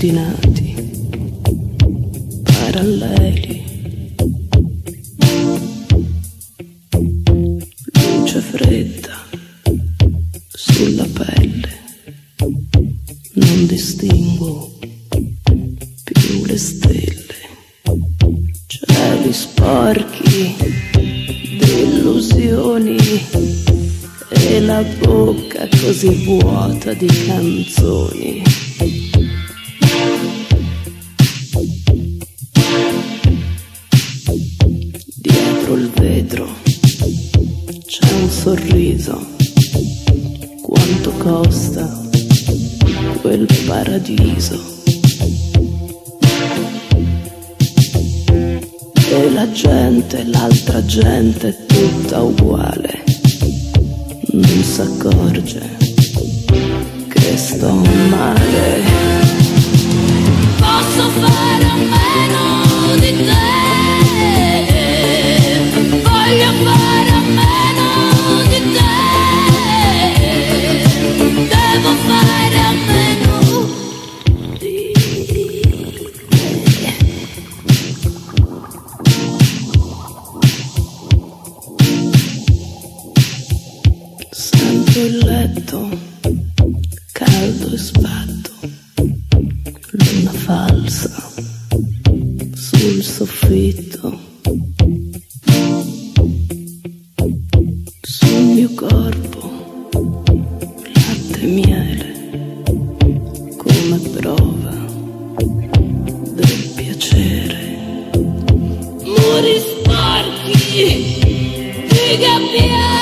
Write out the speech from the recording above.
ostinati, paralleli, luce fredda sulla pelle, non distingo più le stelle, cieli sporchi di illusioni e la bocca così vuota di canzoni. Dietro il vetro c'è un sorriso, quanto costa quel paradiso? E la gente, l'altra gente è tutta uguale, non s'accorge che sto male. Posso fare a meno di te, voglio fare a meno di te, devo fare a meno di te. Sento il letto caldo e sbatto, luna falsa sul soffitto, sul mio corpo latte e miele come prova del piacere. Muri sporchi di gabbiani